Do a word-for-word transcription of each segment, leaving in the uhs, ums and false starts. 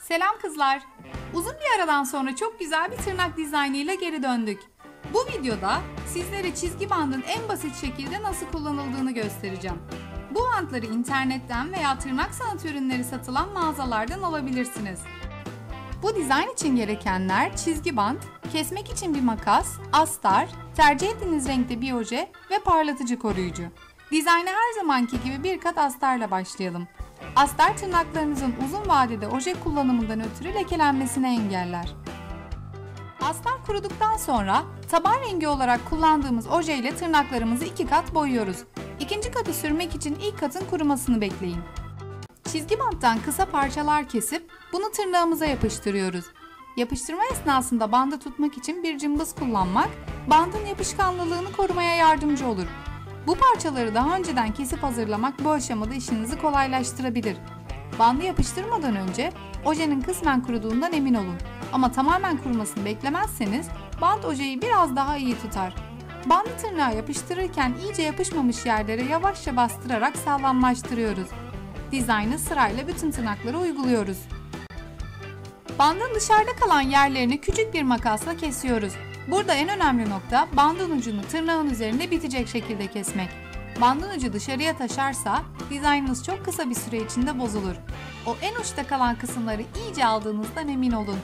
Selam kızlar. Uzun bir aradan sonra çok güzel bir tırnak dizaynıyla geri döndük. Bu videoda sizlere çizgi bandın en basit şekilde nasıl kullanıldığını göstereceğim. Bu bantları internetten veya tırnak sanat ürünleri satılan mağazalardan alabilirsiniz. Bu dizayn için gerekenler çizgi bant, kesmek için bir makas, astar, tercih ettiğiniz renkte bir oje ve parlatıcı koruyucu. Dizayna her zamanki gibi bir kat astarla başlayalım. Astar tırnaklarınızın uzun vadede oje kullanımından ötürü lekelenmesini engeller. Astar kuruduktan sonra taban rengi olarak kullandığımız oje ile tırnaklarımızı iki kat boyuyoruz. İkinci katı sürmek için ilk katın kurumasını bekleyin. Çizgi banttan kısa parçalar kesip bunu tırnağımıza yapıştırıyoruz. Yapıştırma esnasında bandı tutmak için bir cımbız kullanmak, bandın yapışkanlılığını korumaya yardımcı olur. Bu parçaları daha önceden kesip hazırlamak bu aşamada işinizi kolaylaştırabilir. Bandı yapıştırmadan önce ojenin kısmen kuruduğundan emin olun. Ama tamamen kurumasını beklemezseniz bant ojeyi biraz daha iyi tutar. Bandı tırnağa yapıştırırken iyice yapışmamış yerlere yavaşça bastırarak sağlamlaştırıyoruz. Dizaynı sırayla bütün tırnaklara uyguluyoruz. Bandın dışarıda kalan yerlerini küçük bir makasla kesiyoruz. Burada en önemli nokta bandın ucunu tırnağın üzerinde bitecek şekilde kesmek. Bandın ucu dışarıya taşarsa dizaynınız çok kısa bir süre içinde bozulur. O en uçta kalan kısımları iyice aldığınızdan emin olun.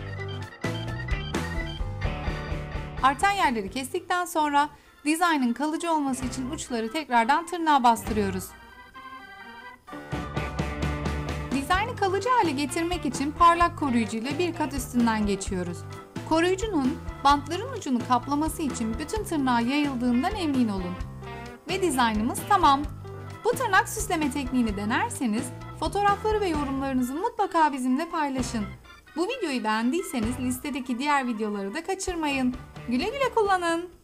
Artan yerleri kestikten sonra dizaynın kalıcı olması için uçları tekrardan tırnağa bastırıyoruz. Dizaynı kalıcı hale getirmek için parlak koruyucu ile bir kat üstünden geçiyoruz. Koruyucunun bantların ucunu kaplaması için bütün tırnağa yayıldığından emin olun. Ve dizaynımız tamam. Bu tırnak süsleme tekniğini denerseniz fotoğrafları ve yorumlarınızı mutlaka bizimle paylaşın. Bu videoyu beğendiyseniz listedeki diğer videoları da kaçırmayın. Güle güle kullanın.